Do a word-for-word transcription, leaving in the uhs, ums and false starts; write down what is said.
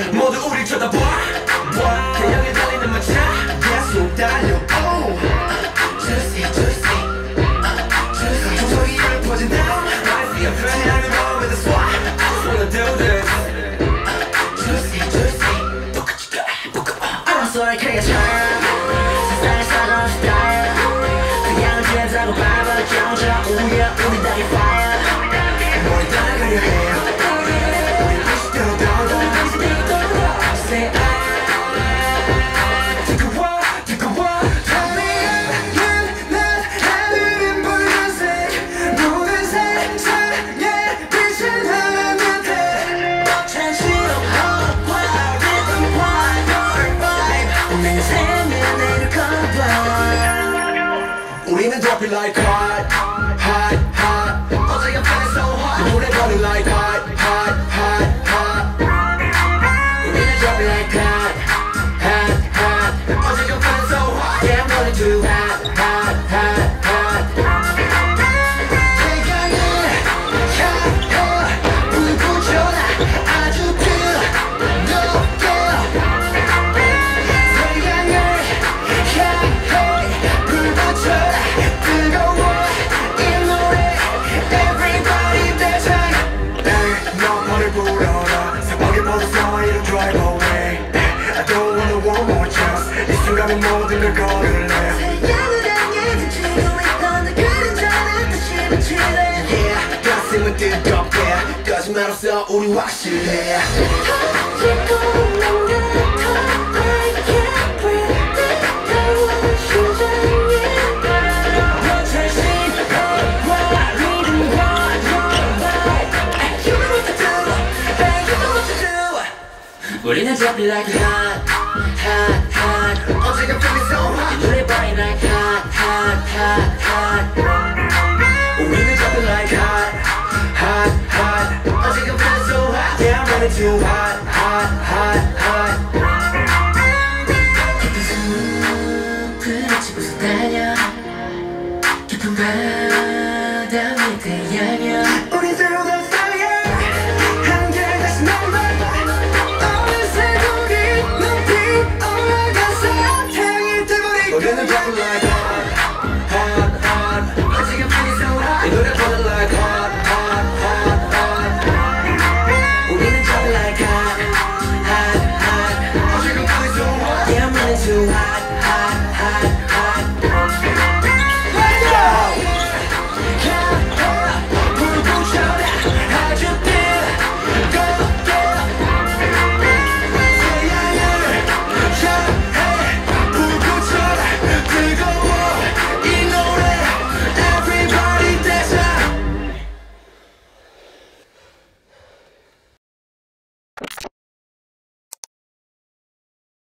모두 우릴 쳐다봐 태양에 달리는 마차 계속 달려 oh. Juicy juicy juicy 종소리를 퍼진다 I feel pretty I'm in love with the swag I just wanna do this Juicy juicy I'm sorry creature 세상에 살아온 스타일 그냥 제자고 밟아 정적 우려 우리 닭이 fire 머리 따라가려 해 우리 미스터 더더 Say I take a walk, take a walk 달리는 날 하늘은 붉은색 모든 세상에 빛을 하는 듯 찬스러워 rhythm과 your vibe 우리는 생명 내를 cover 우리는 dropping like hot, hot, hot 어제가 feeling so hot 노래 burning like hot, hot, hot, hot 우리는 dropping like hot, hot, hot 어제가 feeling so hot Yeah, I'm running too hot, hot, hot, hot 태양을 향해 불 붙여라 아주 뜨겁게 태양을 향해 불 붙여라 뜨거워 이 노래 Everybody dance 널 너를 불러라 사막에 벗어서 이런 drive away I don't wanna one more chance 이 순간에 모든 걸 걸을래 태양을 향해 비추고 있던 그 그림자는 다시 비추래 Yeah 가슴은 뜨겁게 거짓말 없어 우리 확실해 터지고 있는 듯한 I can't breathe 뜨거운 심장이 너의 신호와 리듬과 your vibe You know what to do, babe you know what to do 우리는 dropping like hot, hot, hot 어제가 feeling so hot 이 노래 burning like hot, hot, hot, hot 우리는 dropping like hot, hot, hot 어제가 feeling so hot Yeah I'm running too hot, hot, hot, hot 깊은 숲을 치고서 달려 깊은 바다 위에 태양여 우리 through the fire 한결 다시 날 밟아 어느새 우리 높이 올라가서 태양이 돼버릴까 우리는 dropping like hot, hot